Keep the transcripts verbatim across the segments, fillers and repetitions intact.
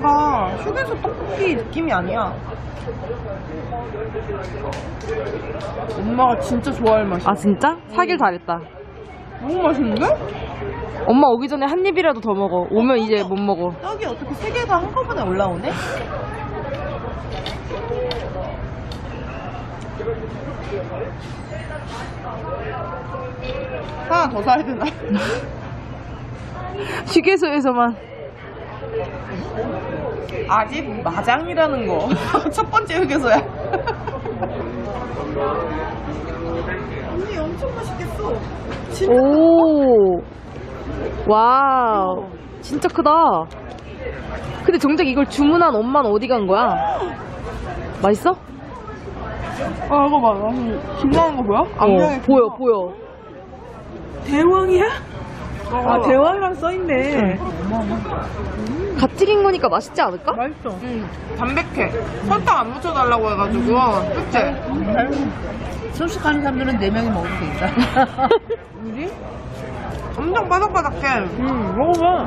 뭔가 휴게소 떡볶이 느낌이 아니야. 엄마가 진짜 좋아할 맛이야. 아 진짜? 사길 잘했다. 너무 맛있는데? 엄마 오기 전에 한 입이라도 더 먹어. 오면 이제 못 먹어. 떡이 어떻게 세 개가 한꺼번에 올라오네? 하나 더 사야 되나? 휴게소에서만. 아직 마장이라는 거. 첫 번째 휴게소야. 언니 엄청 맛있겠어. 진짜 오. 와우. 진짜 크다. 근데 정작 이걸 주문한 엄마는 어디 간 거야? 맛있어? 아 이거 봐. 김 나는 거 보여? 어, 보여 보여. 대왕이야? 아 대왕이랑 써있네. 갓 튀긴 거니까 맛있지 않을까? 맛있어. 응. 담백해. 설탕 안 묻혀달라고 해가지고. 그치? 소식하는 사람들은 네 명이 먹으면 되겠다. 우리? 엄청 바삭바삭해. 응, 먹어봐.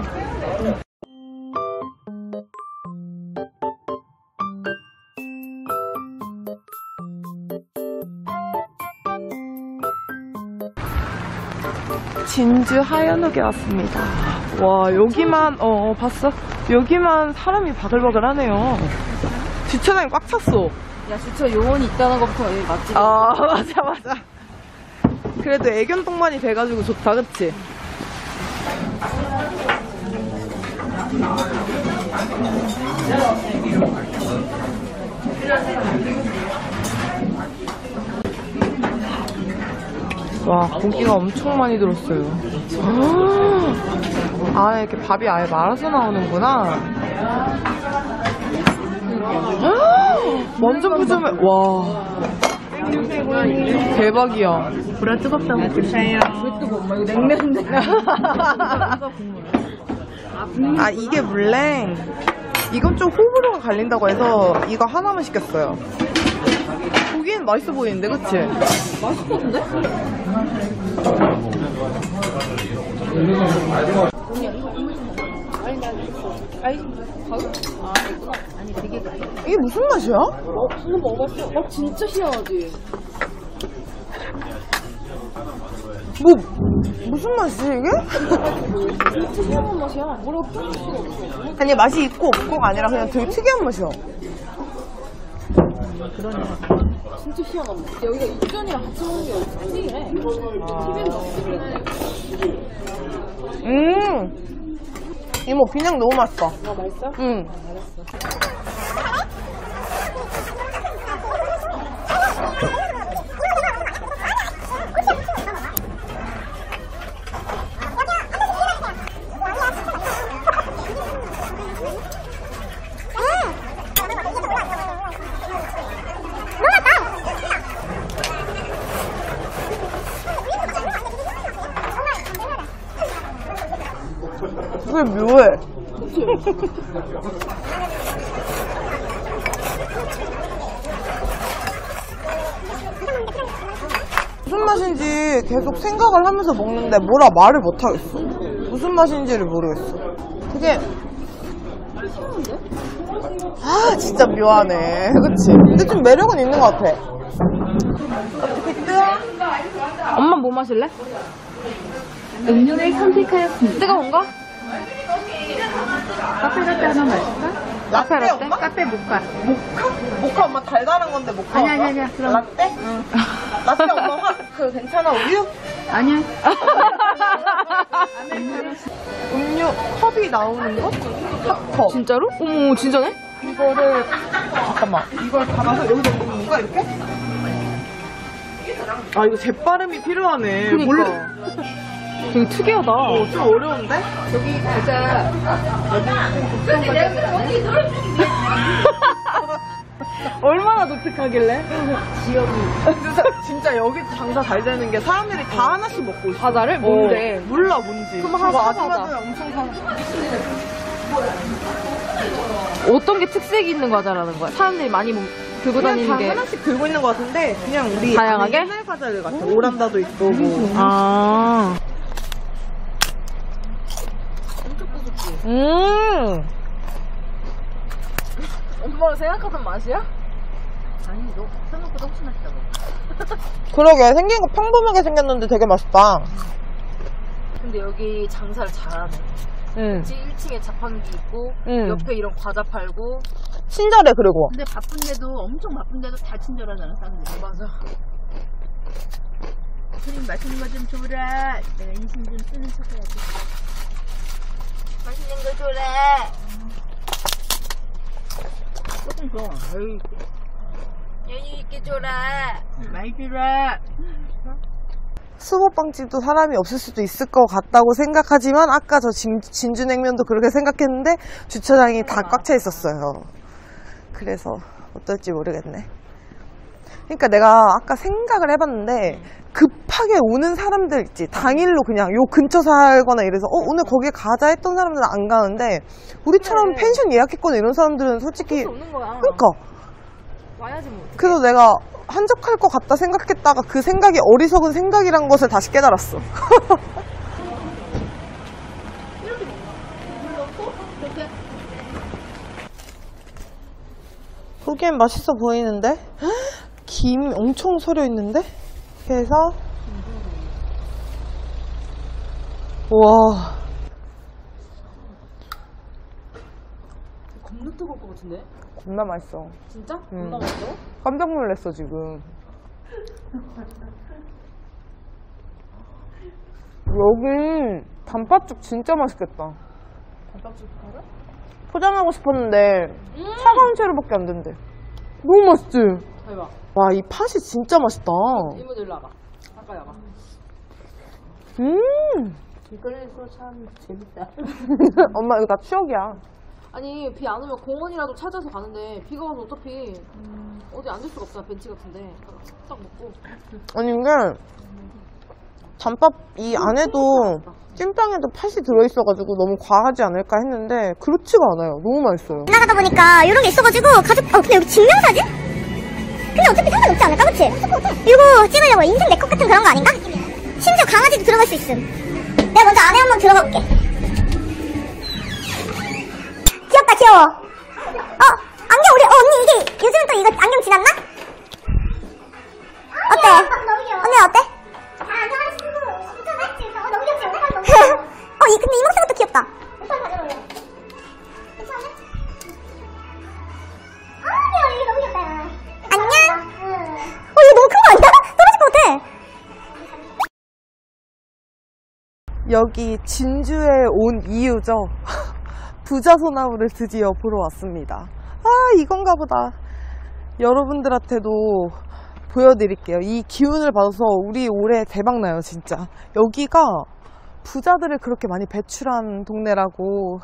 진주 하현옥에 왔습니다. 와, 여기만, 어, 어, 봤어? 여기만 사람이 바글바글 하네요. 주차장이 꽉 찼어. 야 진짜 요원이 있다는 것부터 맛집. 아, 맞아, 맞아. 그래도 애견동반이 돼가지고 좋다, 그치? 와, 고기가 엄청 많이 들었어요. 아, 이렇게 밥이 아예 말아서 나오는구나. 완전 푸짐해. 와. 대박이야. 보라 뜨겁다고 드세요. 왜 뜨거워? 엄마 이거 냉면인데. 아, 이게 물냉. 이건 좀 호불호가 갈린다고 해서 이거 하나만 시켰어요. 보기엔 맛있어 보이는데, 그치? 맛있었는데? 이게 무슨 맛이야? 어, 방금 먹었어. 어, 진짜 희한하지? 뭐, 무슨 맛이지, 이게? 진짜 희한한 맛이야. 뭐라고 표현할 수가 없어. 아니, 맛이 있고 없고가 아니라 그냥 되게 특이한 맛이야. 진짜 희한한 맛. 여기가 육전이랑 같이 먹는 게 엄청 특이해. 티비에는 없지 그랬는데. 음. 이모, 그냥 너무 맛있어. 아, 맛있어? 응. 그게 묘해. 무슨 맛인지 계속 생각을 하면서 먹는데 뭐라 말을 못하겠어. 무슨 맛인지를 모르겠어. 그게 아 진짜 묘하네. 그치? 근데 좀 매력은 있는 것 같아. 어떻게 뜨어? 엄마 뭐 마실래? 음료를 선택하였습니다. 뜨거운 거? 카페 라떼 하나 마실까? 라떼 라떼? 엄마? 카페 모카. 모카? 모카 엄마 달달한 건데 모카 아니, 아니, 엄마? 아니야. 그럼. 라떼? 응. 라떼 엄마 화, 그 괜찮아 우유? 아니야. 음료 컵이 나오는 거? 컵. 진짜로? 어머 진짜네? 이거를 잠깐만 이걸 담아서 여기다 넣는 건가 이렇게? 아 이거 재빠름이 필요하네. 그니까. 몰라. 되게 특이하다. 어, 좀 어려운데? 여기 가자. 얼마나 독특하길래? 지역이. 진짜, 진짜 여기 장사 잘 되는 게 사람들이 다 하나씩 먹고 있어. 과자를? 뭔데? 어, 몰라 뭔지. 그럼 하나 저거 사자. 아줌마들 엄청 사. 어떤 게 특색이 있는 과자라는 거야? 사람들이 많이 먹- 들고 그냥 다니는 다 게. 하나씩 들고 있는 것 같은데 그냥 우리 다양하게? 옛날 과자들 같아. 오란다도 있고 뭐. 아. 음. 엄마가 생각하던 맛이야? 아니, 너 생각보다 훨씬 맛있다고. 그러게, 생긴 거 평범하게 생겼는데 되게 맛있다. 근데 여기 장사를 잘하네. 응. 일 층에 자판기 있고 응. 옆에 이런 과자 팔고. 친절해, 그리고. 근데 바쁜데도, 엄청 바쁜데도 다 친절하잖아, 사람들이. 맞아. 크림 맛있는 거 좀 줘라. 내가 인심 좀 쓰는 척 해야지. 맛있는 거 줘라. 조금 줘. 에이, 여유 있게 줘라. 많이 주라. 수모빵집도 사람이 없을 수도 있을 것 같다고 생각하지만 아까 저 진, 진주냉면도 그렇게 생각했는데 주차장이 다 꽉 차 있었어요. 그래서 어떨지 모르겠네. 그러니까 내가 아까 생각을 해봤는데 급하게 오는 사람들 있지. 당일로 그냥 요 근처 살거나 이래서 어 오늘 거기에 가자 했던 사람들은 안 가는데 우리처럼 그래. 펜션 예약했거나 이런 사람들은 솔직히 없는 거야. 그러니까 와야지 뭐. 그래서 내가 한적할 것 같다 생각했다가 그 생각이 어리석은 생각이란 것을 다시 깨달았어. 보기엔 맛있어 보이는데? 김 엄청 서려 있는데? 그래서 와 겁나 뜨거울 것 같은데? 겁나 맛있어. 진짜? 응. 겁나 맛있어? 깜짝 놀랐어 지금. 여기 단팥죽 진짜 맛있겠다. 단팥죽 팔아? 포장하고 싶었는데 차가운 채로밖에 안 된대. 너무 맛있지? 대박. 와, 이 팥이 진짜 맛있다. 이모들 일로 와봐. 가까이 와봐. 음. 길거리에서 참 재밌다. 엄마 이거 다 추억이야. 아니 비 안 오면 공원이라도 찾아서 가는데 비가 와서 어차피 어디 앉을 수가 없잖아. 벤치 같은데 딱 먹고. 아니 이게 단팥 이 안에도 찐빵에도 팥이 들어있어가지고 너무 과하지 않을까 했는데 그렇지가 않아요. 너무 맛있어요. 나가다 보니까 이런 게 있어가지고 가족 어 근데 여기 증명사진? 근데 어차피 상관없지 않을까 그치? 이거 찍으려고 인생 내컷 같은 그런 거 아닌가? 심지어 강아지도 들어갈 수 있음. 내가 먼저 안에 한번 들어가 볼게. 귀엽다 귀여워. 어 안경 우리 어 언니 이게 요즘은 또 이거 안경 지났나? 어때? 언니 어때? 아 안경을 쓰고 진짜 진짜 너무 귀엽지 않나? 어 이 근데 이 목소리도 귀엽다. 일단 가져볼래. 괜찮아? 아, 귀여워. 이게 너무 귀엽다. 안녕? 어, 이거 너무 큰 거 아니야? 떨어질 것 같아. 여기 진주에 온 이유죠. 부자 소나무를 드디어 보러 왔습니다. 아, 이건가 보다. 여러분들한테도 보여드릴게요. 이 기운을 받아서 우리 올해 대박나요, 진짜. 여기가 부자들을 그렇게 많이 배출한 동네라고.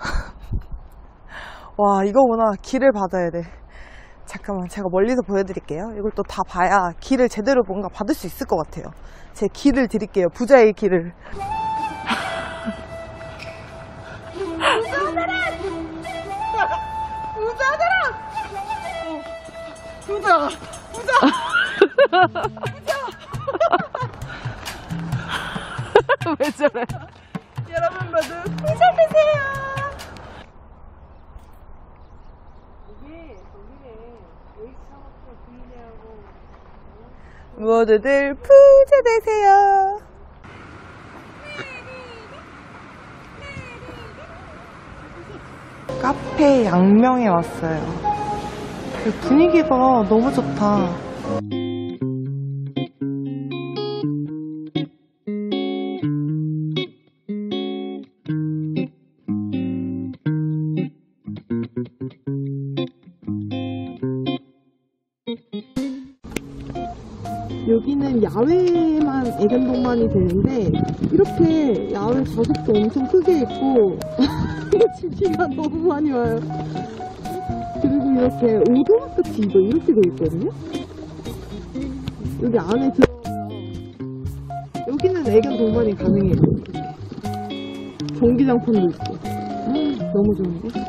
와, 이거구나. 길을 받아야 돼. 잠깐만, 제가 멀리서 보여드릴게요. 이걸 또 다 봐야 길을 제대로 뭔가 받을 수 있을 것 같아요. 제 길을 드릴게요. 부자의 길을. 부자들아! 부자들아! 부자! 부자! 부자! 왜 저래? 여러분 모두 부자 되세요! 모두들 부자 되세요. 카페 양명에 왔어요. 분위기가 너무 좋다. 여기는 야외만 애견동반이 되는데 이렇게 야외 좌석도 엄청 크게 있고 비가 너무 많이 와요. 그리고 이렇게 오두막같이 이거 이렇게 돼 있거든요. 여기 안에 들어가면 여기는 애견 동반이 가능해요. 전기장판도 있고 음, 너무 좋은데?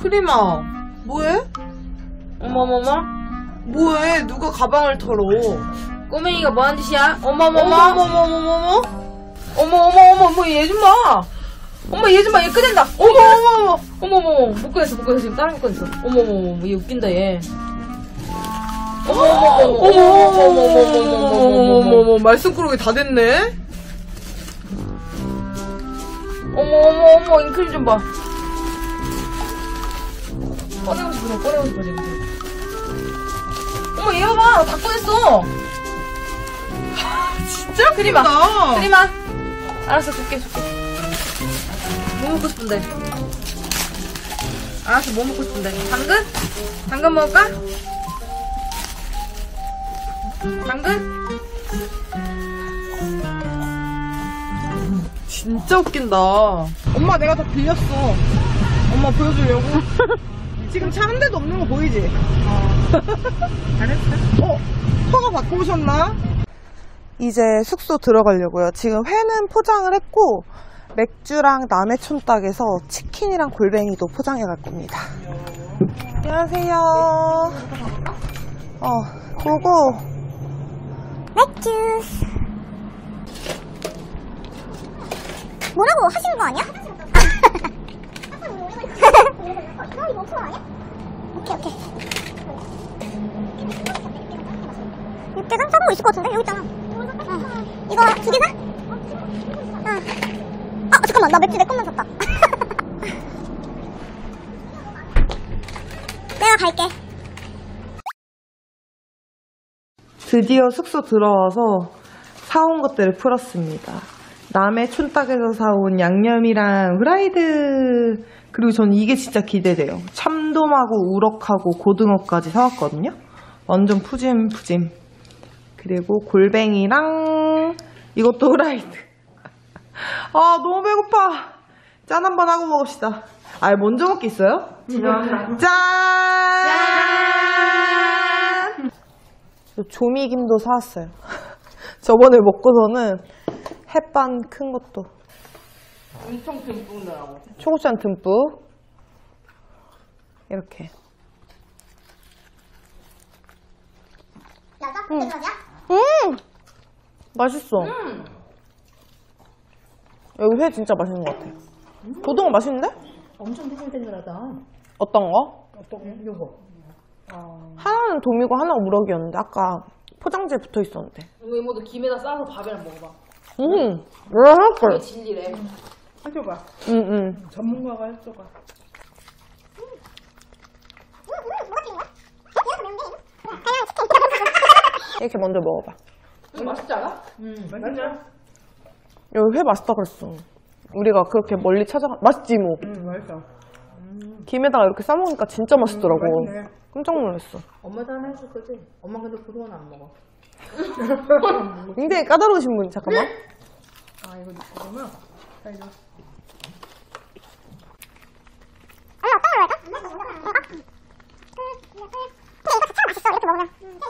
프리마, 뭐해? 어머머머. 뭐해? 누가 가방을 털어? 꼬맹이가 뭐하는 짓이야? 어머머머. 어머머머머머머? 어머 어머 어머 어머 얘 좀 봐. 엄마 얘 좀 봐. 얘 꺼낸다. 어머 어머 어머 어머 어머 못 꺼냈어 못 꺼냈어 지금 다른 거 꺼냈어. 어머 어머 어머 얘 웃긴다 얘. 어머 어머 어머 어머 어머 어머 어머 어머 어머, 말썽꾸러기 다 됐네? 어머 어머 어머 잉크림 좀 봐. 꺼내고 싶어 꺼내고 싶어 지금. 어머 얘 봐봐 다 꺼냈어. 진짜 크리마 크다. 크리마. 알았어 줄게 줄게. 뭐 먹고 싶은데? 알았어 뭐 먹고 싶은데? 당근? 당근 먹을까? 당근? 진짜 웃긴다. 엄마 내가 다 빌렸어. 엄마 보여주려고. 지금 차 한 대도 없는 거 보이지? 잘했어. 어? 허가 받고 오셨나? 이제 숙소 들어가려고요. 지금 회는 포장을 했고 맥주랑 남해 촌닭에서 치킨이랑 골뱅이도 포장해 갈 겁니다. 안녕하세요. 어, 고고. 맥주. 뭐라고 하시는 거 아니야? 오케이 오케이. 육개장 작은 거 있을 것 같은데? 여기 있잖아. 어. 이거 두 개 사? 응. 아 잠깐만 나 맥주 내 것만 샀다. 내가 갈게. 드디어 숙소 들어와서 사온 것들을 풀었습니다. 남해 촌닭에서 사온 양념이랑 후라이드, 그리고 전 이게 진짜 기대돼요. 참돔하고 우럭하고 고등어까지 사왔거든요. 완전 푸짐푸짐. 그리고 골뱅이랑 이것도 후라이드. 아 너무 배고파. 짠 한번 하고 먹읍시다. 아 먼저 먹기 있어요? 짠! 조미김도 사왔어요. 저번에 먹고서는 햇반 큰 것도. 엄청 듬뿍 넣으라고. 초고추장 듬뿍. 이렇게. 여자? 응. 여자야? 음! 맛있어. 음. 여기 회 진짜 맛있는 것 같아요. 고등어 맛있는데? 엄청 탱글탱글하다. 어떤 거? 어떤 거? 요거. 하나는 도미고 하나가 우럭이었는데 아까 포장지에 붙어 있었는데. 이거 이모도 김에다 싸서 밥이랑 먹어봐. 음, 왜 할걸? 이게 진리래. 해줘봐. 응, 응. 전문가가 해줘봐. 이렇게 먼저 먹어봐. 이거 맛있지 않아? 응, 맛있냐? 여기 회 맛있다 그랬어. 우리가 그렇게 멀리 찾아가. 맛있지, 뭐. 응, 맛있어. 김에다가 이렇게 싸먹으니까 진짜 맛있더라고. 음, 맛있네. 깜짝 놀랐어. 엄마도 하나 해줄 거지? 엄마 근데 그동안 안 먹어. 굉장히 까다로우신 분, 잠깐만. 아, 이거 넣으면? 자, 이거. 엄마 어떤 걸로 할까? 이거? 근데 이거 자체가 맛있어 이렇게 먹으면.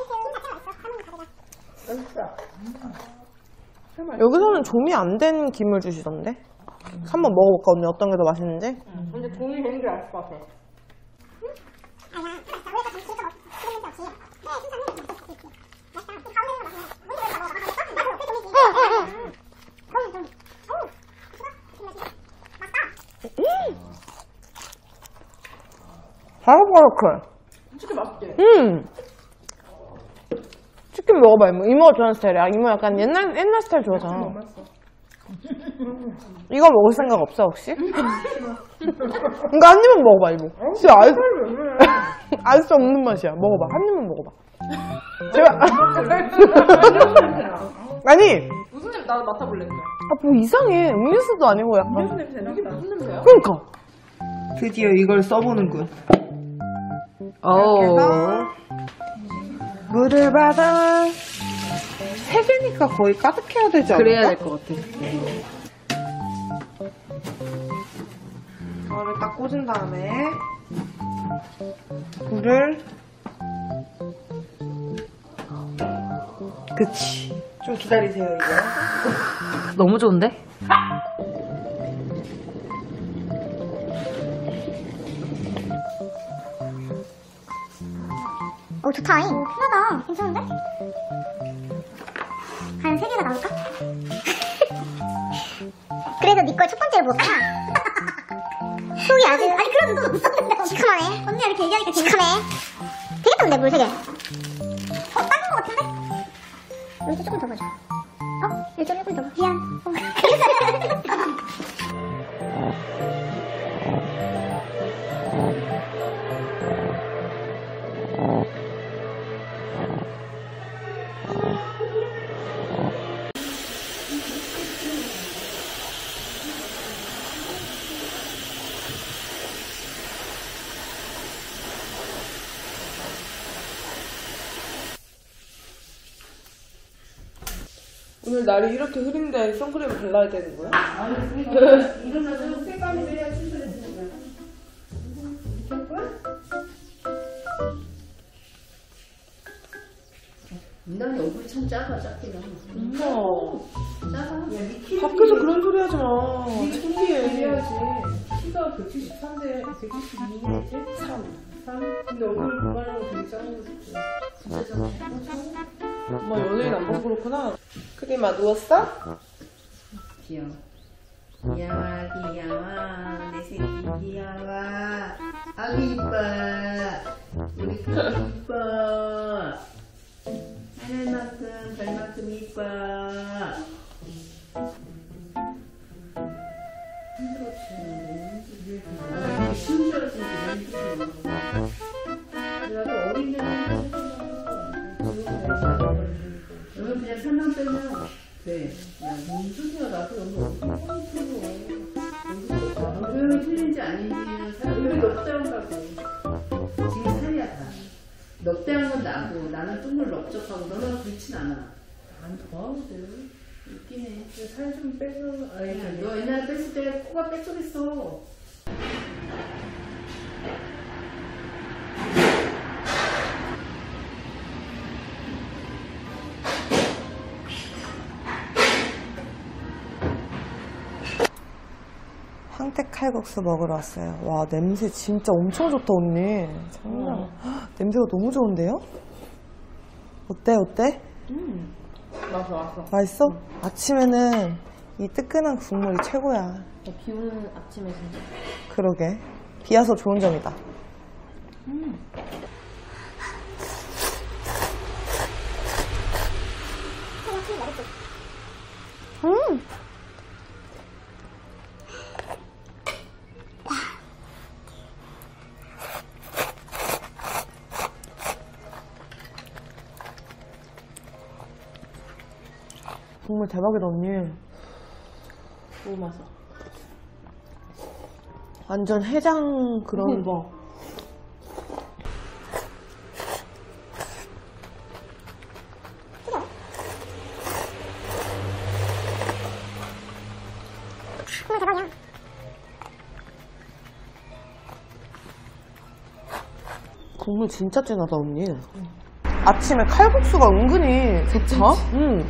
맛있어. 여기서는 조미 안 된 김을 주시던데? 한번 먹어볼까, 언니? 어떤 게 더 맛있는지? 응. 근데 돈이 되는 게 알을 것 같아. 바삭바삭해. 진짜 맛있지? 음! 치킨 먹어봐, 이모. 이모가 좋아하는 스타일이야. 이모 약간 옛날, 옛날 스타일 좋아하잖아. 이거 먹을 생각 없어, 혹시? 이거 한 입만 먹어봐, 이모. 진짜 알, 알 수 없는 맛이야. 먹어봐. 한 입만 먹어봐. 제발. 아니, 무슨 냄새? 나도 맡아볼래. 그냥. 아, 뭐 이상해. 음료수도 아니고 약간. 냄새 이게 났다. 무슨 냄새야? 그러니까. 드디어 이걸 써보는군. 어. 물을 받아. 세 개니까 거의 가득해야 되지 않을까? 그래야 될 것 같아. 이거를 딱 꽂은 다음에 물을. 그치. 좀 기다리세요, 이거. 너무 좋은데? 오, 좋다. 오, 편하다. 괜찮은데? 한 세 개가 나올까? 그래서 네 걸 첫 번째로 볼까? 속이 아주, 아니, 그래도 너 없었는데. 시커하네. 언니가 이렇게 얘기하니까 시커하네. 되겠다, 근데 물 세 개. 어, 작은 거 같은데? 여기서 조금 더 보자. 어? 일 점 일 분 더 봐. 미안. 어. 오늘 날이 이렇게 흐린데 선크림 발라야 되는 거야? 일어나서 색감이 내야 춘천해지는 거야. 이렇게 할 거야? 난 얼굴이 참 작아, 작기는. 엄마 작아. 야, 니 키. 밖에서 그런 소리 하지 마. 창피해. 해야지. 키가 백칠십삼 대 백칠십이 년이지? 삼. 삼. 근데 얼굴 그만하고 되게 작은 거 같아. 진짜 작아. 엄마 연예인 안 봐서 그렇구나. 크림아 누웠어? 귀여워. 귀여워, 귀여워. 내 새끼 귀여워. 아구 이뻐. 우리 그 이뻐. 하늘만큼 별만큼 이뻐. 힘들었지. 힘들었지. 나도 어린 데는 여기 그냥 살만 빼면 돼. 야, 문준이가 나도 여기 엄청 틀어. 여기 틀린지 아닌지는 사실 여기 넉다운가고. 지금 살이야 다. 넉다운 건 나고 나는 뚱물 넓적하고 너는 그렇진 않아. 안 더하거든. 웃기네. 살 좀 빼서. 아니, 너 옛날에 뺐을 때 코가 빽빽했어. 황태 칼국수 먹으러 왔어요. 와 냄새 진짜 엄청 좋다 언니. 장난. 어. 냄새가 너무 좋은데요? 어때 어때? 음. 맛있어, 맛있어. 맛있어? 응. 아침에는 이 뜨끈한 국물이 최고야. 비 오는 아침에 진짜. 그러게. 비 와서 좋은 점이다. 음. 음. 국물 대박이다 언니. 너무 맛있어. 완전 해장 그런 거. 국물 대박이야. 국물 진짜 진하다 언니. 응. 아침에 칼국수가 은근히 좋다. 응.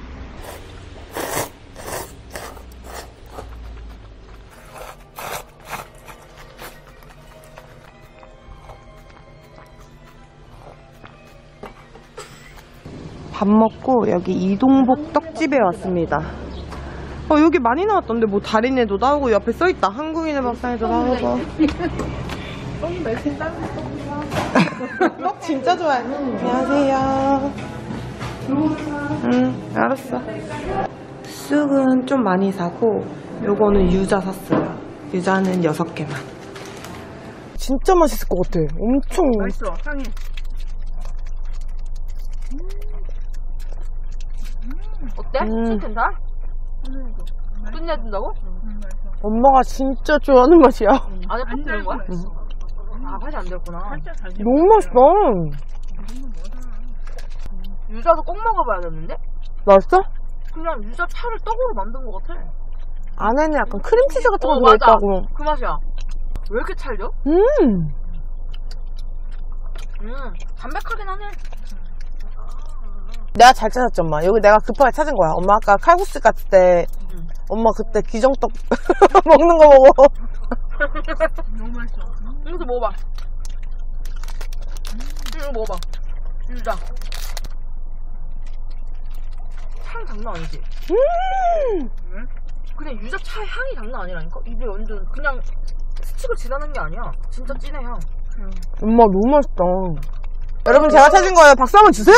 밥 먹고 여기 이동복 떡집에 왔습니다. 어 여기 많이 나왔던데 뭐 달인에도 나오고 옆에 써있다. 한국인의 밥상에도 나오고. 떡 진짜 좋아해. 안녕하세요. 응 알았어. 쑥은 좀 많이 사고 요거는 유자 샀어요. 유자는 여섯 개만. 진짜 맛있을 것 같아. 엄청 맛있어, 향이. 어때? 음. 괜찮아? 끝내준다고? 엄마가 진짜 좋아하는 맛이야. 안에 팥 들은 거야? 응. 아, 팥이 안 들었구나. 너무 맛있어. 유자도 꼭 먹어봐야겠는데? 맛있어? 그냥 유자 차를 떡으로 만든 것 같아. 안에는 약간 크림치즈 같은 거 어, 맞아. 들어있다고. 그 맛이야. 왜 이렇게 찰져? 음. 음, 담백하긴 하네. 내가 잘 찾았지 엄마. 여기 내가 급하게 찾은 거야. 엄마 아까 칼국수 갔을 때 응. 엄마 그때 기정떡 먹는 거 보고. 너무 맛있어. 이것도 먹어봐. 응, 이거 먹어봐. 유자. 향 장난 아니지? 음! 응? 그냥 유자 차 향이 장난 아니라니까? 입에 완전 그냥 스치고 지나는 게 아니야. 진짜 진해 향. 엄마 너무 맛있다. 여러분 제가 찾은 거예요. 박수 한번 주세요.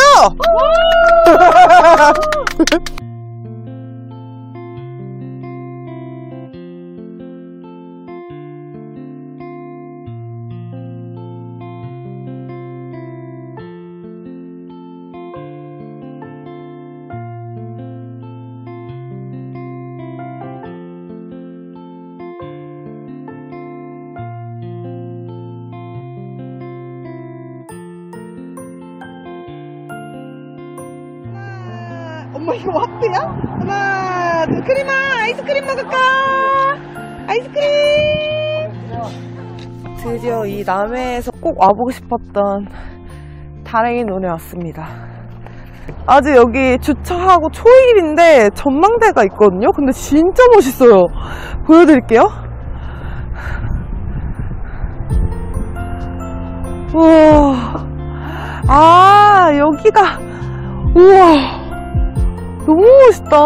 엄마 이거 와플이야? 하나 둘 크림아 아이스크림 먹을까? 아이스크림. 드디어 이 남해에서 꼭 와보고 싶었던 다랭이 논에 왔습니다. 아직 여기 주차하고 초일인데 전망대가 있거든요. 근데 진짜 멋있어요. 보여드릴게요. 우와. 아 여기가 우와 너무 멋있다.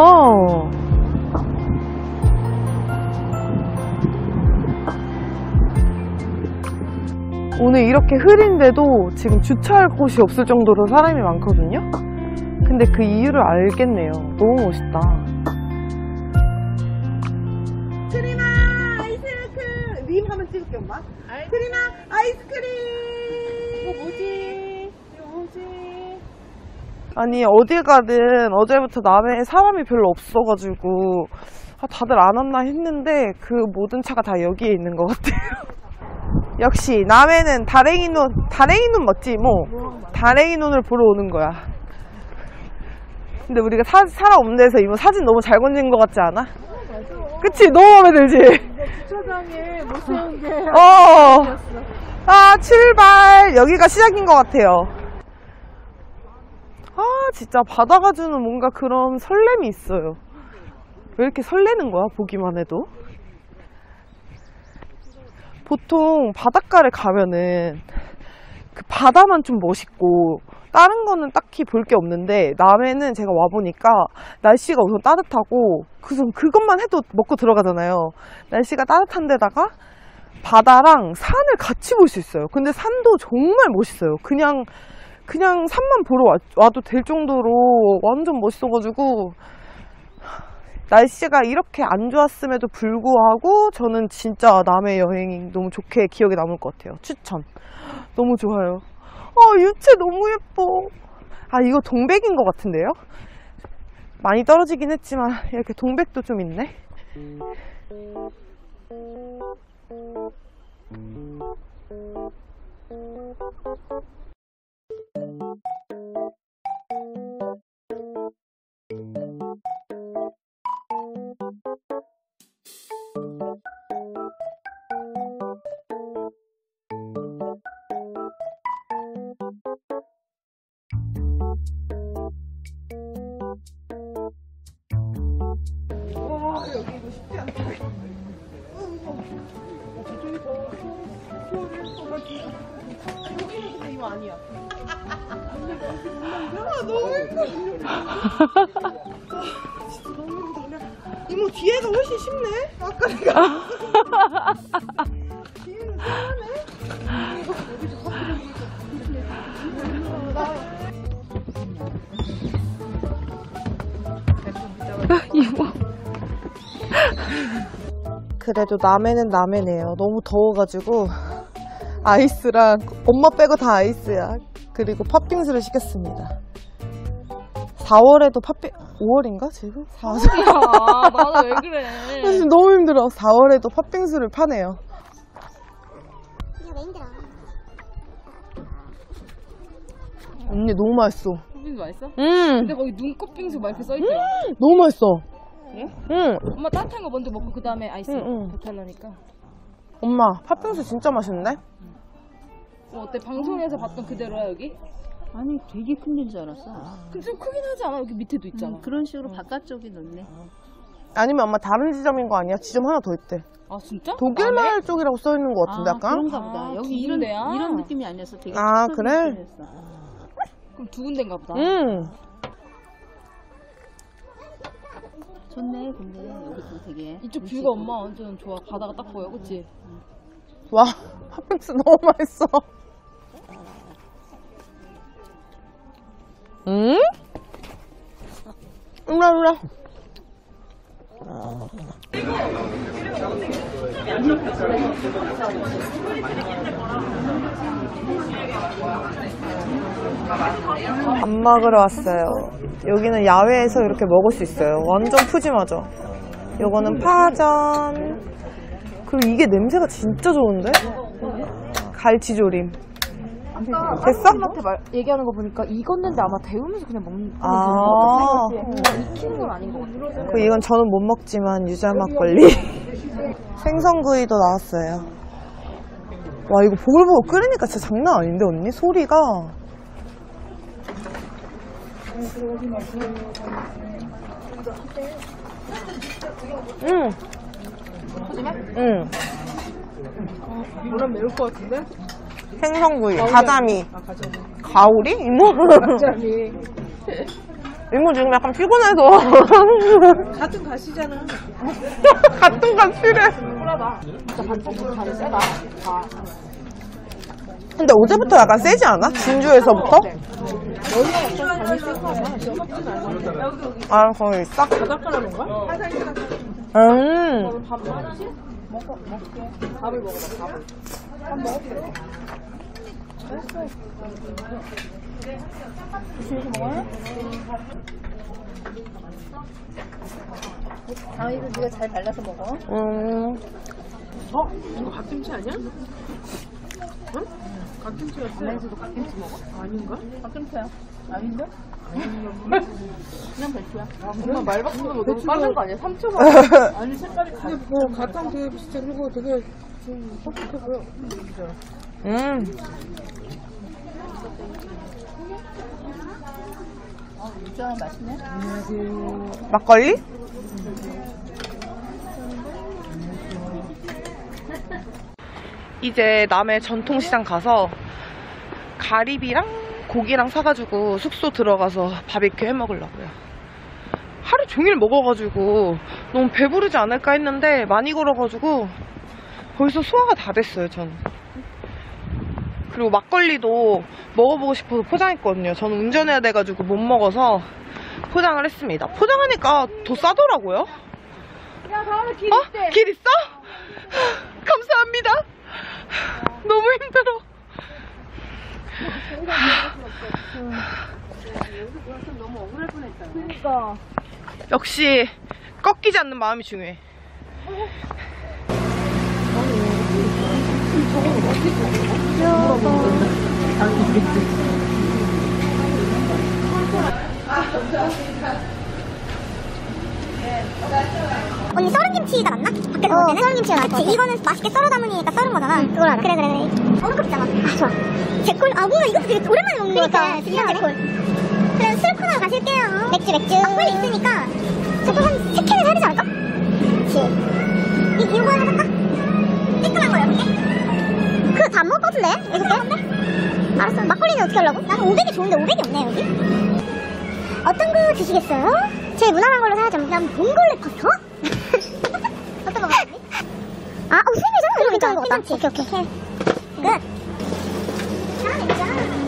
오늘 이렇게 흐린데도 지금 주차할 곳이 없을 정도로 사람이 많거든요. 근데 그 이유를 알겠네요. 너무 멋있다. 트리나 아이스크림 님 한번 찍을게 엄마. 트리나 아이스크림. 이거 뭐지? 이거 뭐지? 아니 어딜 가든 어제부터 남해에 사람이 별로 없어가지고 아, 다들 안 왔나 했는데 그 모든 차가 다 여기에 있는 것 같아요. 역시 남해는 다랭이 논, 다랭이 논 맞지 뭐? 다랭이 논을 보러 오는 거야. 근데 우리가 사, 사람 없는 데서 이거 사진 너무 잘 건진 것 같지 않아? 그치? 너무 마음에 들지? 주차장에 못 세운 게 어. 아 출발. 여기가 시작인 것 같아요. 아 진짜 바다가 주는 뭔가 그런 설렘이 있어요. 왜 이렇게 설레는 거야 보기만 해도. 보통 바닷가를 가면은 그 바다만 좀 멋있고 다른 거는 딱히 볼 게 없는데 남해는 제가 와보니까 날씨가 우선 따뜻하고 우선 그것만 해도 먹고 들어가잖아요. 날씨가 따뜻한 데다가 바다랑 산을 같이 볼 수 있어요. 근데 산도 정말 멋있어요. 그냥 그냥 산만 보러 와, 와도 될 정도로 완전 멋있어가지고 날씨가 이렇게 안 좋았음에도 불구하고 저는 진짜 남해 여행이 너무 좋게 기억에 남을 것 같아요. 추천. 너무 좋아요. 아 유채 너무 예뻐. 아 이거 동백인 것 같은데요? 많이 떨어지긴 했지만 이렇게 동백도 좀 있네. 여기 이거 쉽지 않다. 여기는 근데 이거 아니야. 아 너무 힘들어. 진짜 너무 힘들어. 이모 뒤에가 훨씬 쉽네. 아까 내가. 뒤에는 편하네. 이모. 그래도 남해는 남해네요. 너무 더워가지고 아이스랑 엄마 빼고 다 아이스야. 그리고 팥빙수를 시켰습니다. 사월에도 팥빙 오월인가 지금? 사월. 야, 나는 왜 그래? 나 지금 너무 힘들어. 사월에도 팥빙수를 파네요. 이게 왜 힘들어? 언니 너무 맛있어. 팥빙수 맛있어? 음, 근데 거기 눈꽃 빙수 막 이렇게 써있더라. 너무 맛있어. 응? 응. 엄마 따뜻한 거 먼저 먹고 그 다음에 아이스 응, 응. 그렇게 하려니까. 엄마 팥빙수 진짜 맛있는데? 어, 어때? 방송에서 봤던 그대로야 여기? 아니 되게 큰 데인 줄 알았어. 근데 좀 크긴 하지 않아? 여기 밑에도 있잖아. 음, 그런 식으로 바깥쪽이 넓네. 아니면 엄마 다른 지점인 거 아니야? 지점 하나 더 있대. 아 진짜? 독일 마을 쪽이라고 써있는 것 같은데 아, 약간? 그런가 보다. 아, 여기 두 이런 군데야? 이런 느낌이 아니었어. 되게 아, 큰 그래? 느낌이었어. 그럼 두 군데인가 보다. 음. 좋네, 근데 여기도 되게. 이쪽 뷰가 엄마 완전 좋아. 바다가 딱 보여, 그치? 와, 핫팩스 너무 맛있어. 음? 울라, 울라. 밥 먹으러 왔어요. 여기는 야외에서 이렇게 먹을 수 있어요. 완전 푸짐하죠? 요거는 파전. 그리고 이게 냄새가 진짜 좋은데? 갈치조림. 됐어? 한테 말 얘기하는 거 보니까 익었는데 아마 데우면서 그냥 먹는 아. 익히는 건 아닌 것 같아. 그 이건 저는 못 먹지만 유자 막걸리. 생선구이도 나왔어요. 와, 이거 보글보글 끓으니까 진짜 장난 아닌데, 언니? 소리가. 응. 응. 물론 매울 것 같은데? 생선구이, 가자미. 가오리? 이모? 가자미. 이모 지금 약간 피곤해서. 같은 가시잖아. 같은 건 싫어. 쿨하다. 진짜 반찬 간이 세다. 다. 근데 어제부터 약간 세지 않아? 진주에서부터? 원래 약간 간이 센 거야. 싱겁진 않아. 아, 거기 있어? 바닷가라는 거야? 음. 밥 먹지? 먹어, 먹게. 밥을 먹어봐, 밥을. 밥 먹을게. 됐어. 조심해서 먹어요? 아, 이거 네가 잘 발라서 먹어. 음. 어? 이거 갓김치 아니야? 응? 갓김치 같아. 안에서도 갓김치 먹어? 아닌가? 갓김치야. 아닌데? 그냥 배추야. 엄마 말 바꾸는 거 너무 빠른 거 아니야? 삼 초만. 아니, 색깔이 다. 근데 뭐 갓탕 되게 비슷해. 그리고 되게 좀 퍽퍽해 보여. 음. 아, 유자 맛있네. 막걸리? 이제 남해 전통시장 가서 가리비랑 고기랑 사가지고 숙소 들어가서 바비큐 해 먹으려고요. 하루 종일 먹어가지고 너무 배부르지 않을까 했는데 많이 걸어가지고 벌써 소화가 다 됐어요, 전. 그리고 막걸리도 먹어보고 싶어서 포장했거든요. 저는 운전해야 돼가지고 못 먹어서 포장을 했습니다. 포장하니까 더 싸더라고요. 야, 다음에 길 어? 있대. 길 있어? 감사합니다. 너무 힘들어. 너무 억울할 뻔했다. 그러니까. 역시 꺾이지 않는 마음이 중요해. 언니 썰은 김치가 맞나? 밖에서 어, 썰은 김치가 맞지. 이거는 맛있게 썰어 담으니까 썰은 거잖아. 응, 그걸 알아. 그래 그래 그래. 얼음컵이잖아. 아 좋아. 제콜? 아 뭔가 이것도 되게 오랜만에 먹는 거 같아. 진짜 제콜. 그럼 술 코너 가실게요. 맥주 맥주. 막걸리 있으니까 제콜 한 세 캔을 사야 되지 않을까? 그치. 이, 이거 하나 살까? 쬐끄만 거 여섯 개? 그거 다 안 먹을 것 같은데? 여섯 개? 알았어. 막걸리는 어떻게 하려고? 나는 오백이 좋은데 오백이 없네 여기. 어떤 거 드시겠어요? 제일 무난한 걸로 사야죠. 난 봉골레 커서? 어떤 거 먹었니? 아, 어, 수입이잖아. 이거 괜찮은 거 같다. 오케이, 오케이, 오케이. 끝. 잘하네,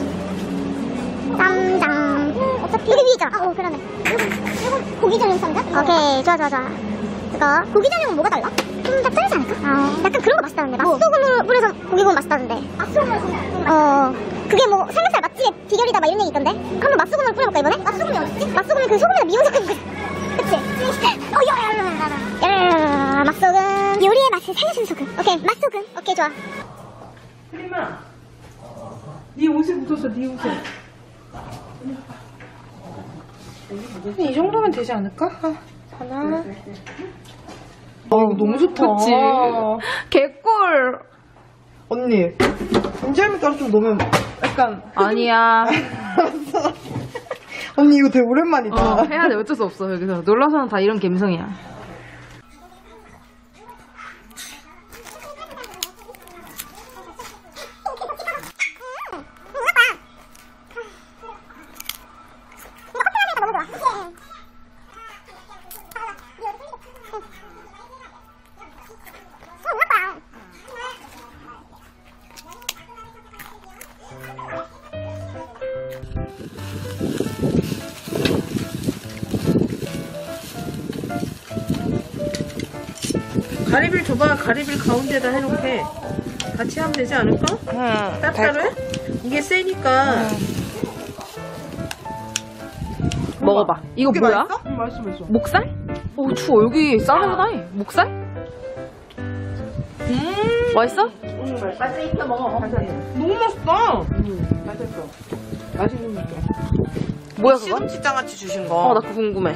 쌈장. 어차피 여기 위에 있잖아. 아, 어, 그러네. 이거 고기 전용 쌈장? 오케이, 좋아, 좋아, 좋아. 이거 고기 전용은 뭐가 달라? 좀 짭짤하지 않을까? 아, 약간 그런 거 맛있다는데. 맛소금을 뿌려서 고기 구우면 맛있다는데. 맛소금을 뿌리면 어, 그게 뭐 삼겹살 맛집의 비결이다 막 이런 얘기 있던데. 한번 맛소금을 뿌려볼까 이번에? 맛소금이 어딨지? 맛소금이 그 소금에다 미원 섞은 거. 그치? 어, 야야야야야야. 맛소금. 요리의 맛을 살려준 소금. 오케이, 맛소금. 오케이, 좋아. 크림아, 네 옷에 묻었어, 네 옷에. 이 정도면 되지 않을까? 하나. 아, 이거 너무 좋다. 그치? 개꿀. 언니, 인절미 가루 좀 넣으면 약간. 아니야. 언니, 이거 되게 오랜만이다. 어, 해야 돼. 어쩔 수 없어. 여기서. 놀러서는 다 이런 감성이야. 가리비를 줘봐. 가리비를 가운데다 해놓게. 같이 하면 되지 않을까? 응. 따따로 해? 이게 세니까. 먹어봐. 이거 뭐야? 맛있어? 응, 맛있어, 맛있어. 목살? 오, 추워. 여기 싸늘하다. 목살? 음, 맛있어? 응, 맛있어. 이따 먹어. 너무 맛있다. 응, 맛있어. 맛있는 게. 뭐야, 그거? 시금치 장아찌 주신 거. 어, 나 그거 궁금해.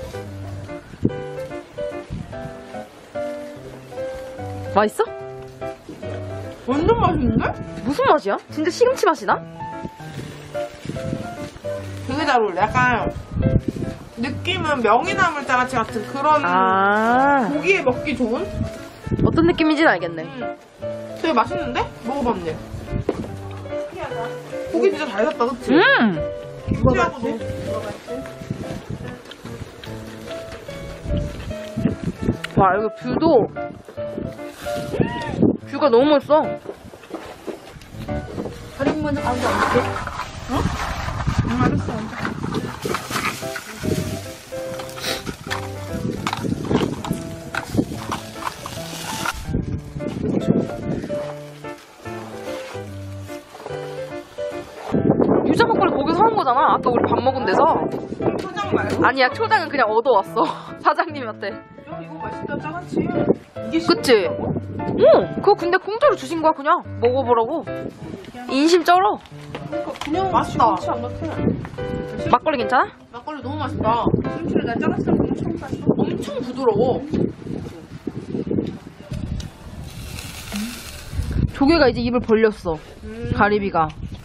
맛있어? 완전 맛있는데? 무슨 맛이야? 진짜 시금치 맛이 나? 되게 잘 어울려. 약간 느낌은 명이나물 장아찌 같은 그런 아, 고기에 먹기 좋은? 어떤 느낌인지는 알겠네. 음. 되게 맛있는데? 먹어봤네. 고기 진짜 잘 샀다, 그치? 음! 누가 봤지? 와, 이거 뷰도. 뷰가 너무 멋있어. 가리비 먼저 가운데 얹을게. 응, 알았어. 유자 막걸리 거기서 사온 거잖아. 아까 우리 밥 먹은 데서. 초장 말고? 아니야, 초장은 그냥 얻어왔어. 사장님한테. 야, 이거 맛있다, 장아찌. 이게 그치? 응, 그거 근데 공짜로 주신 거야, 그냥. 먹어보라고. 인심 쩔어. 그러니까 그냥 맛있다. 시금치 안 같아. 막걸리 괜찮아? 막걸리 너무 맛있다. 김치를 나 짜놨을 때 엄청 맛있어. 엄청 부드러워. 조개가 이제 입을 벌렸어. 음. 가리비가.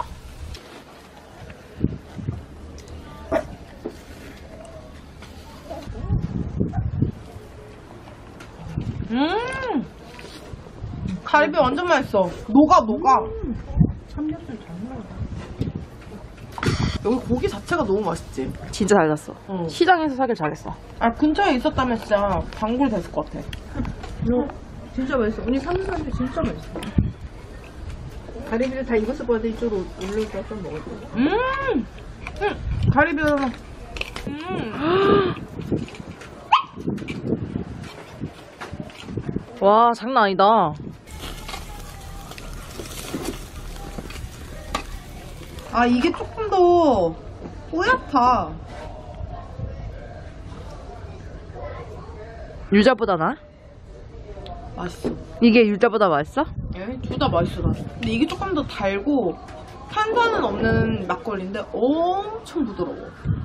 음. 가리비 완전 맛있어. 녹아, 녹아. 삼겹살 잘 먹어. 여기 고기 자체가 너무 맛있지? 진짜 잘 샀어. 응. 시장에서 사길 잘했어. 아, 근처에 있었다면 진짜 단골 됐을 것 같아. 너 진짜 맛있어. 언니 삼겹살도 진짜 맛있어. 가리비를 다 익었을 거야. 이쪽으로 올려서 좀 먹어줘. 음! 음! 가리비 하나. 음! 와, 장난 아니다. 아, 이게 조금 더 뽀얗다. 유자보다 나? 맛있어. 이게 유자보다 맛있어? 예, 둘 다 맛있어, 나. 근데 이게 조금 더 달고 탄산은 없는 막걸리인데 엄청 부드러워.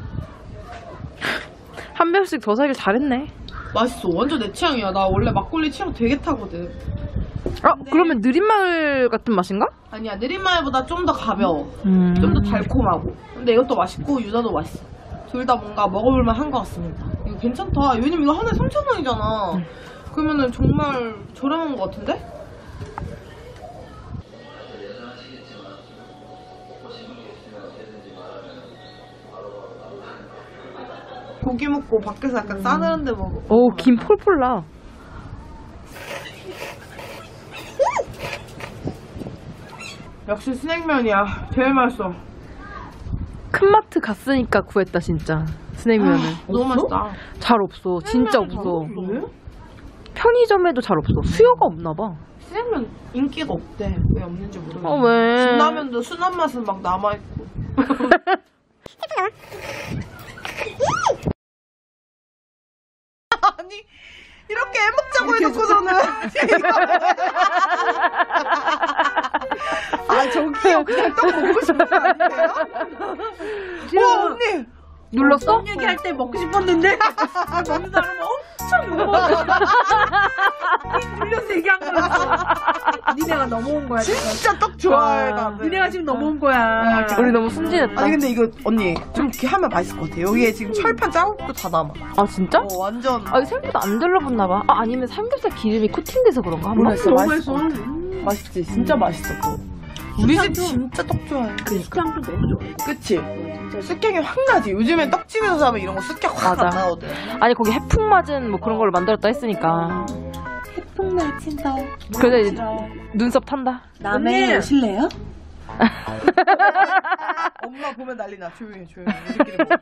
한 병씩 더 사길 잘했네. 맛있어. 완전 내 취향이야. 나 원래 막걸리 취향 되게 타거든. 아, 그러면 느린마을 같은 맛인가? 아니야, 느린마을보다 좀 더 가벼워. 음. 좀 더 달콤하고. 근데 이것도 맛있고 유자도 맛있어. 둘 다 뭔가 먹어볼만 한 것 같습니다. 이거 괜찮다. 왜냐면 이거 하나에 삼천 원이잖아. 음. 그러면은 정말 저렴한 것 같은데? 고기 먹고 밖에서 약간 싸늘한 데 먹어. 오, 김 폴폴 나. 역시 스낵면이야. 제일 맛있어. 큰 마트 갔으니까 구했다, 진짜. 스낵면을. 너무 맛있다. 잘 없어. 진짜 없어. 왜? 편의점에도 잘 없어. 수요가 없나 봐. 스낵면 인기가 없대. 왜 없는지 모르겠어. 어, 왜? 진라면도 순한 맛은 막 남아있고. 아니, 이렇게 해먹자고 해놓고서는. 아, 저기요. 그냥 떡 먹고 싶은 거 아니에요? 와, 언니! 눌렀어? 떡 얘기할 때 먹고 싶었는데 먹는 사람 엄청 먹어. 눌려서 얘기한 거였어. 니네가 넘어온 거야. 지금. 진짜 떡 좋아해, 나는. 니네가 지금 넘어온 거야. 우리 너무 순진했다. 아니, 근데 이거, 언니, 좀 이렇게 하면 맛있을 것 같아. 여기에 지금 철판 자국도 다 남아. 아, 진짜? 어, 완전. 아, 이거 생각보다 안 달라붙나 봐. 아, 아니면 삼겹살 기름이 코팅돼서 그런가? 한 번? 맛있어, 너무 맛있어. 맛있어. 맛있지? 진짜 맛있어, 그거. 우리 집 진짜 떡 좋아해. 식감도 너무 좋아. 그치? 습격이 확 나지. 요즘엔 떡집에서 사면 이런 거 습격 확 맞아. 안 나거든. 아니, 거기 해풍 맞은 뭐 그런 걸로 만들었다 했으니까. 해풍 맞힌 떡. 그래서 이제 눈썹 탄다. 남해 오실래요? 엄마 보면 난리 나. 조용히 해, 조용히 해. 우리끼리 먹어.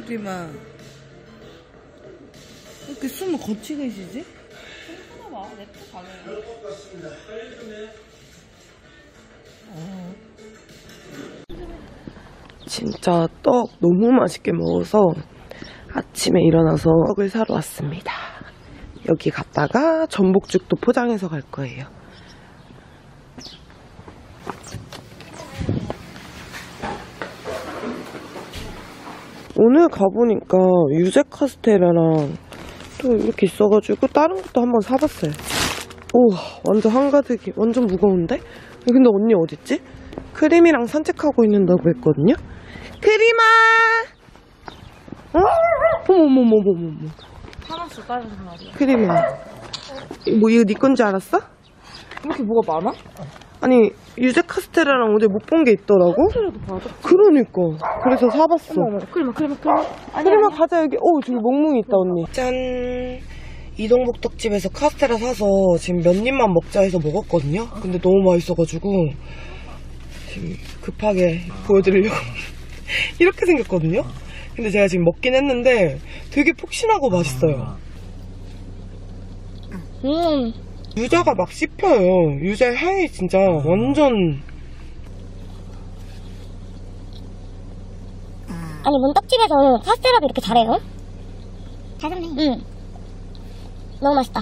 크리마. 왜 이렇게 숨을 거치게 쉬지? 하나봐. 냅둬 가네. 진짜 떡 너무 맛있게 먹어서 아침에 일어나서 떡을 사러 왔습니다. 여기 갔다가 전복죽도 포장해서 갈 거예요. 오늘 가보니까 유제 카스테라랑 또 이렇게 있어가지고 다른 것도 한번 사봤어요. 오, 완전 한가득이 완전 무거운데? 근데 언니 어딨지? 크림이랑 산책하고 있는다고 했거든요? 크림아! 어? 어머머머머머머. 사놨어, 다른 사람이. 크림아. 뭐 이거 네 건지 알았어? 이렇게 뭐가 많아? 아니 유제 카스테라랑 어제 못 본 게 있더라고? 카스테라도 받아? 그러니까 그래서 사봤어. 어머, 어머, 크리마, 크리마, 크리마. 크림아 가자 여기. 오 저기 멍멍이 있다 언니. 짠. 이동복 떡집에서 카스테라 사서 지금 몇 입만 먹자 해서 먹었거든요. 근데 너무 맛있어가지고 지금 급하게 보여드리려고 이렇게 생겼거든요. 근데 제가 지금 먹긴 했는데 되게 폭신하고 맛있어요. 음. 유자가 막 씹혀요. 유자 향이 진짜 완전. 아니 뭔 떡집에서 카스테라도 이렇게 잘해요? 잘 샀네. 응. 너무 맛있다.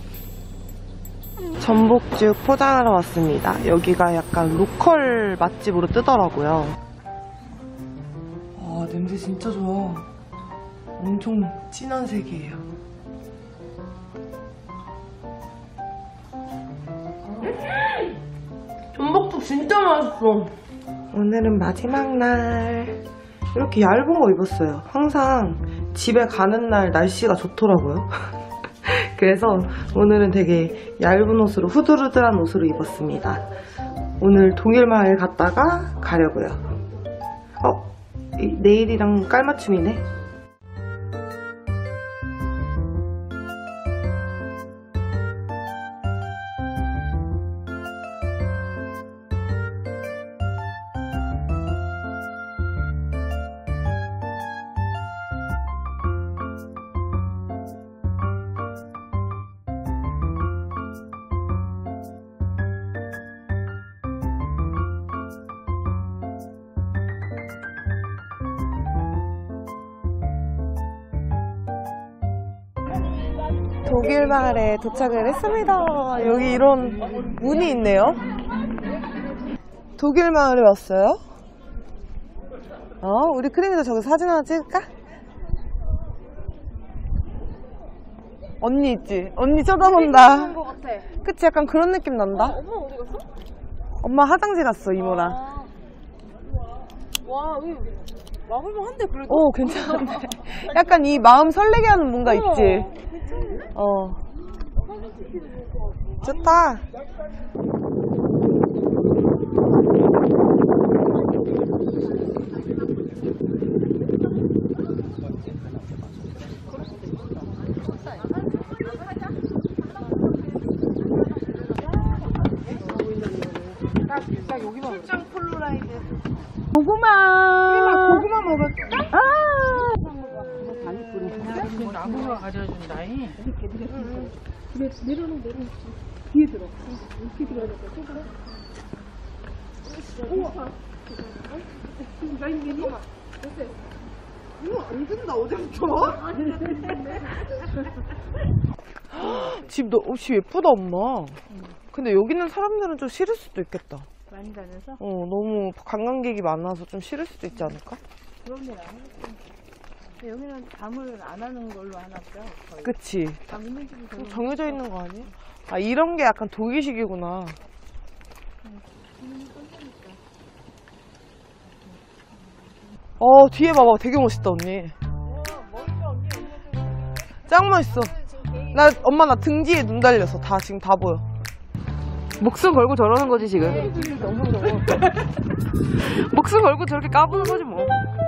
전복죽 포장하러 왔습니다. 여기가 약간 로컬 맛집으로 뜨더라고요. 아 냄새 진짜 좋아. 엄청 진한 색이에요. 전복죽 진짜 맛있어. 오늘은 마지막 날. 이렇게 얇은 거 입었어요. 항상 집에 가는 날 날씨가 좋더라고요. 그래서 오늘은 되게 얇은 옷으로 후들후들한 옷으로 입었습니다. 오늘 동일마을 갔다가 가려고요. 어? 이, 내일이랑 깔맞춤이네. 독일 마을에 도착을 했습니다. 여기 이런 문이 있네요. 독일 마을에 왔어요. 어, 우리 크림이도 저기 사진 하나 찍을까? 언니 있지? 언니 쳐다본다. 것 같아. 그치? 약간 그런 느낌 난다. 엄마 어디 갔어? 엄마 화장실 갔어, 이모랑. 아. 와, 왜 와볼만 한데 그래도? 오, 괜찮은데. 약간 이 마음 설레게 하는 뭔가 있지? 어. 좋다. 딱 여기만 출장 폴로라이드. 고구마. 고구마 먹을까? 아. 나무가 가져준다잉. 그래, 내려놓, 내려놓. 뒤에 들어. 이렇게 들어야 될까? 우와. 나 이게 니 이거 안 된다, 어제부터? 집, 너, 집 예쁘다, 엄마. 근데 여기 있는 사람들은 좀 싫을 수도 있겠다. 많이 다녀서? 어, 너무 관광객이 많아서 좀 싫을 수도 있지 않을까? 그런 데는 안 했어. 여기는 밤을 안 하는 걸로 하나 보다. 거의. 그치. 밤 있는 집이 좀 거의 정해져 있는 거 아니야? 아, 이런 게 약간 독일식이구나. 어, 뒤에 봐봐. 되게 멋있다, 언니. 짱 멋있어. 나, 엄마 나 등 뒤에 눈 달렸어. 다, 지금 다 보여. 목숨 걸고 저러는 거지, 지금. 목숨 걸고 저렇게 까부는 거지, 뭐.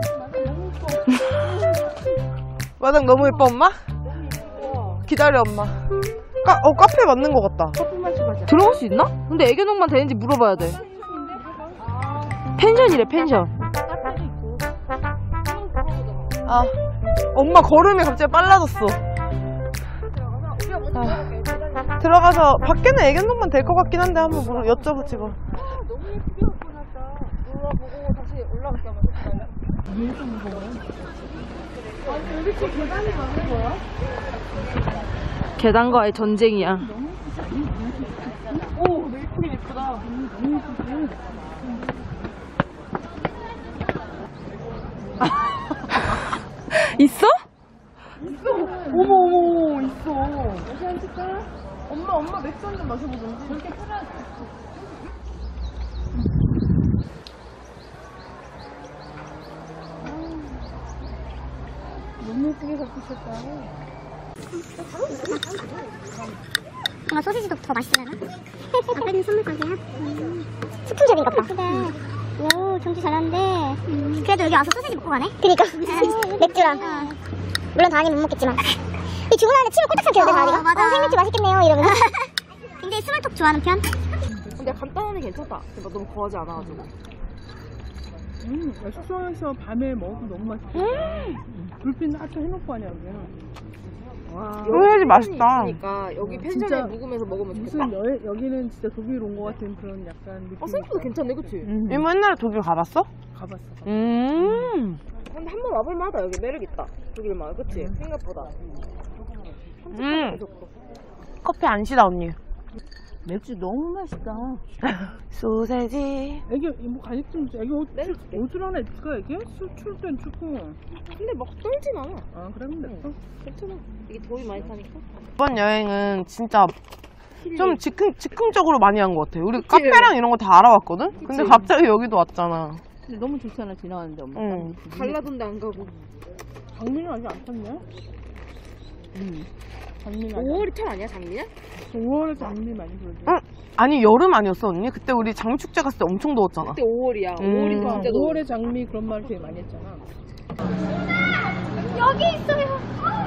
마당 너무 예뻐, 엄마? 기다려, 엄마. 카, 어, 카페 맞는 것 같다. 들어갈 수 있나? 근데 애견용만 되는지 물어봐야 돼. 펜션이래, 펜션. 아, 엄마 걸음이 갑자기 빨라졌어. 아, 들어가서 밖에는 애견동반 될 것 같긴 한데 한번 물어 여쭤보지 뭐. 너무 예쁘게 갖고 났다. 물어보고 다시 올라갈까 봐. 아, 도대체 계단이 많은 거야? 계단과의 전쟁이야. 오, 너무 예쁘긴 예쁘다. 너무 예쁘지? 있어? 있어. 어머 어머 있어. 다시 앉을까? 엄마 엄마 맥주 한잔 마셔보던지. 저렇게 편한. 너무 예쁘게 바꾸셨다. 뭔가 소시지도 더 맛있으려나? 아빠는 선물 가게야? 스푼잡인가 보다. 오, 정치 잘하는데. 음. 그래도 여기 와서 소시지 먹고 가네? 그니까. 맥주랑. 어. 물론 다은이 못 먹겠지만. 이 주문하는데 침을 꼴딱 삼켜야 돼, 다은이가? 어, 맞아. 어, 생맥주 맛있겠네요, 이러면서. 굉장히 스몰톡 좋아하는 편? 근데 간단하니 괜찮다. 근데 너무 거하지 않아가지고. 음, 숙소에서 밤에 먹으면 너무 맛있어. 음. 불빛 아까 해놓고 하냐, 여기는. 와. 소세지 맛있다. 그러니까 여기 어, 펜션에 진짜 묵으면서 먹으면 좋겠다. 무슨 여, 여기는 진짜 독일 온 것 같은 그런 약간 느낌. 어, 생각보다 괜찮네, 그치? 음. 이모 옛날에 독일 가봤어? 가봤어. 음. 근데 한 번 와볼 만하다. 여기 매력있다. 독일 마을, 그치? 생각보다. 음. 커피 안 시다 언니. 맥주 너무 맛있다. 소세지. 애기 뭐 간식 좀 애기 옷, 내일 옷을 하나 입을까 애기? 술 추울 땐 춥고. 근데 막 떨진 않아. 아 그러면 됐어. 괜찮아. 이게 더위 많이 타니까. 이번 여행은 진짜 좀 즉흥, 즉흥적으로 많이 한 것 같아. 우리 카페랑 이런 거 다 알아봤거든? 근데 갑자기 여기도 왔잖아. 근데 너무 좋잖아 지나가는데 엄마. 응. 갈라던데 안 가고. 장미는 아직 안 탔네. 응. 장미는 아직. 오월이 털 아니야, 장미야? 오월에 장미 많이 불지. 응? 아니 여름 아니었어 언니? 그때 우리 장미축제 갔을 때 엄청 더웠잖아. 그때 오월이야. 음. 오월이니까 진짜 더워. 오월에 장미 그런 말 되게 많이 했잖아. 여기 있어요.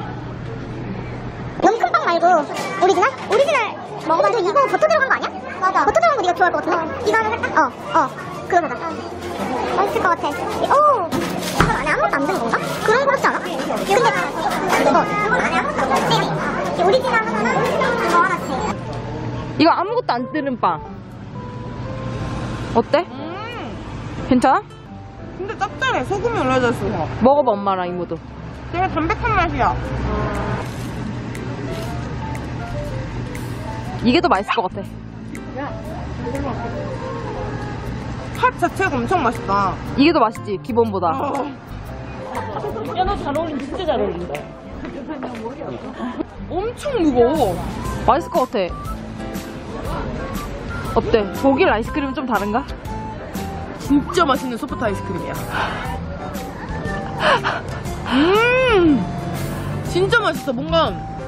너무 큰 빵 말고 오리지널? 오리지널 먹어봐. 너 이거 버터 들어간 거 아니야? 맞아. 버터 들어간 거 네가 좋아할 것 같은데. 이거 하나 살까? 어, 어. 그거 사자. 맛있을 것 같아. 오, 이건 안에 아무것도 안 든 건가? 그런 거 같지 않아? 근데 어, 이건 안에 아무것도 없지. 이 오리지널 하나랑 이거 하나씩. 이거 아무것도 안 뜨는 빵. 어때? 음. 괜찮아? 근데 짭짤해. 소금이 올려져 있어서. 먹어봐, 엄마랑 이모도. 되게 담백한 맛이야. 이게 더 맛있을 것 같아. 팥 자체가 엄청 맛있다. 이게 더 맛있지, 기본보다. 야, 너 잘 어울린다. 진짜 잘 어울린다. 엄청 무거워. 맛있을 것 같아. 어때? 독일 아이스크림은 좀 다른가? 진짜 맛있는 소프트 아이스크림이야. 음, 진짜 맛있어. 뭔가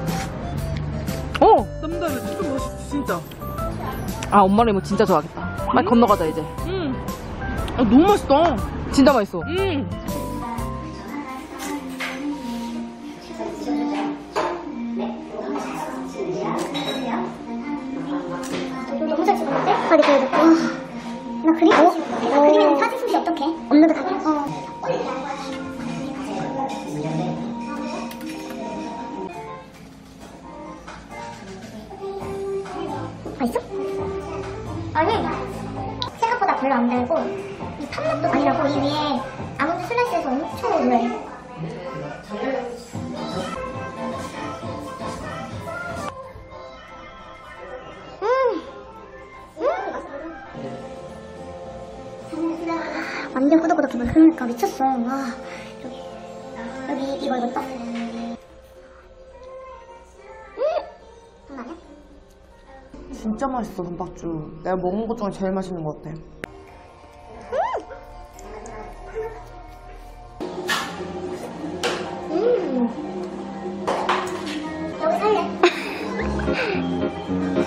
어! 남다르. 좀 맛있지 진짜. 아, 엄마랑 이모 진짜 좋아하겠다. 빨리 건너가자, 이제. 음, 아 너무 맛있다. 진짜 맛있어. 음. 너무 잘 찍었는데? 아니 그래도 와, 나 그림 잘 찍었는데? 나 그림에는 사진 솜씨 어떡해? 없는 듯 하게. 어. 맛있어? 아니 생각보다 별로 안 달고 이 팥맛도 많이 나고 이 위에 아몬드 슬라이스해서 엄청 오래. 완전 꾸덕꾸덕해. 그러니까 미쳤어. 와, 여기 여기 이거 이거 음, 장난 아니야? 진짜 맛있어 돈박주. 내가 먹은 것 중에 제일 맛있는 것 같아. 음, 여기 살래.